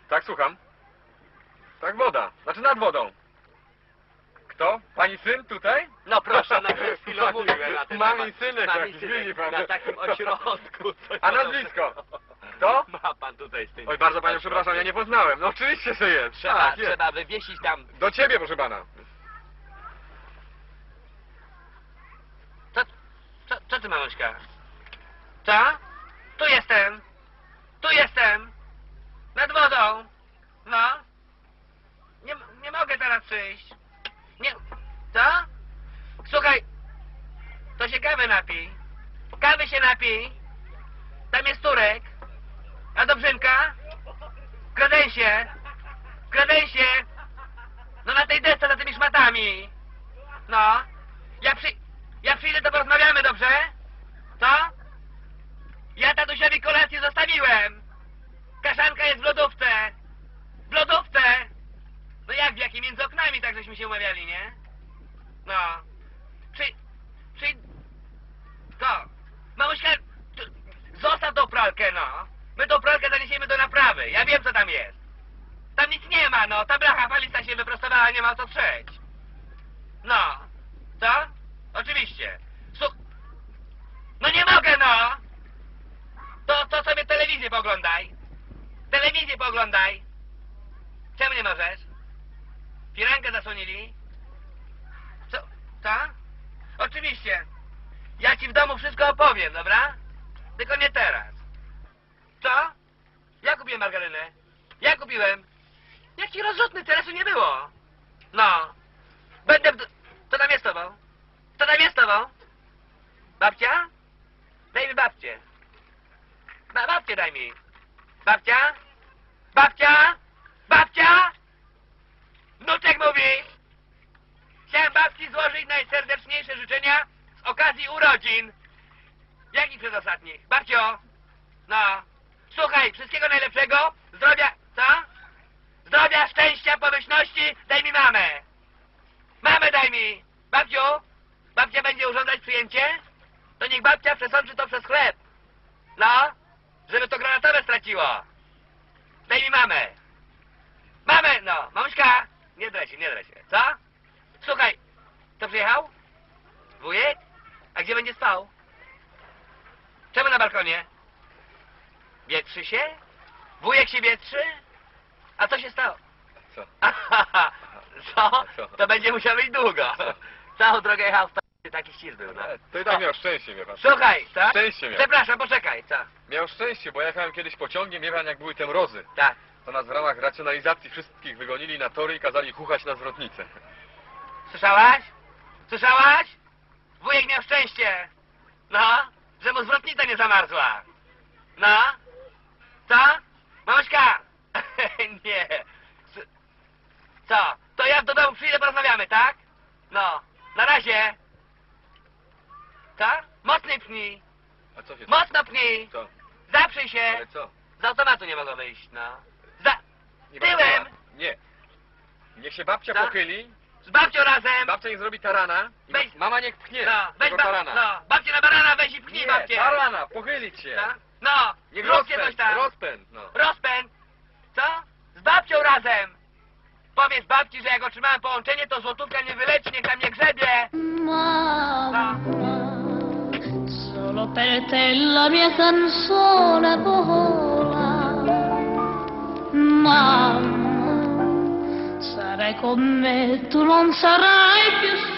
Tak, słucham. Tak, woda. Znaczy nad wodą. Kto? Pani syn tutaj? No proszę, na chwilę mówiłem na ten Mami temat. synek Mami jakiś, synek, widzi pan. na takim ośrodku. coś A nazwisko? Kto? Ma pan tutaj z tym... Oj, bardzo panią przepraszam, ja nie poznałem. No oczywiście, że jest. Trzeba, Tak, jest. trzeba wywiesić tam... Do ciebie, proszę pana. Co ty, mamuśka? Co? Tu jestem. Tu jestem. Nad wodą. No. Nie mogę teraz przyjść. Nie... Co? Słuchaj. To się kawy napij. Kawy się napij. Tam jest Turek. A Dobrzynka? W kredensie. W kredensie. No na tej desce za tymi szmatami. No. Ja przyjdę, to porozmawiamy, dobrze? Co? Ja tatusiowi kolację zostawiłem. Kaszanka jest w lodówce. W lodówce. No jak, w jakim między oknami, tak żeśmy się umawiali, nie? No. Co? Mamuśka, zostaw tą pralkę, no. My tą pralkę zaniesiemy do naprawy. Ja wiem, co tam jest. Tam nic nie ma, no. Ta blacha falista się wyprostowała, nie ma o co trzeć. No. Co? Oczywiście. No nie mogę, no! To sobie telewizję poglądaj. Telewizję poglądaj. Czemu nie możesz? Firankę zasłonili? Co? Oczywiście. Ja ci w domu wszystko opowiem, dobra? Tylko nie teraz. Co? Ja kupiłem margarynę. Ja kupiłem. Jaki rozrzutny, terasu nie było. No. Będę... Co tam jest z tobą? Co tam jest z tobą? Babcia? Daj mi babcię. Babcię daj mi. Babcia? Babcia? Babcia? Wnuczek mówi. Chciałem babci złożyć najserdeczniejsze życzenia z okazji urodzin. Jakich przedostatnich? Babcio? No. Słuchaj, wszystkiego najlepszego. Zdrowia... Co? Zdrowia, szczęścia, pomyślności. Daj mi mamę. Mamę daj mi. Babciu? Babcia będzie urządzać przyjęcie? To niech babcia przesączy to przez chleb. No, żeby to granatowe straciło. Daj mi mamę. Mamę, no. Mamuśka, nie drę się. Co? Słuchaj, kto przyjechał? Wujek? A gdzie będzie spał? Czemu na balkonie? Wietrzy się? Wujek się wietrzy? A co się stało? Co? Co? To będzie musiał być długo. Całą drogę jechał w taki ścisk był, no. To i tak miał szczęście, wie pan. Słuchaj, co? Szczęście miał. Przepraszam, poczekaj, co? Miał szczęście, bo ja jechałem kiedyś pociągiem, wie pan, jak były te mrozy. Tak. To nas w ramach racjonalizacji wszystkich wygonili na tory i kazali chuchać na zwrotnicę. Słyszałaś? Słyszałaś? Wujek miał szczęście. No, że mu zwrotnica nie zamarzła. No? Co? Mamuśka! Nie. Co? To ja do domu przyjdę, porozmawiamy, tak? No. Na razie. Co? Mocniej pchnij. A co się... Mocno pchnij. Co? Zaprzyj się. Ale co? Z automatu nie mogą wyjść, no. Nie Tyłem. Nie. Niech się babcia Co? pochyli, Z babcią razem. babcia niech zrobi tarana i Weź- mama niech pchnie No, weź tego tarana. no, babcie na barana weź i pchnij Nie, babcię. tarana, pochylić się. Co? No, Niech zróbcie coś tam. rozpęd, no. Rozpęd. Co? Z babcią razem. Powiedz babci, że jak otrzymałem połączenie, to złotówka nie wyleci, niech tam nie grzebie. Mamma, solo per te la mia canzone vola. Mamma, sarai con me, tu non sarai più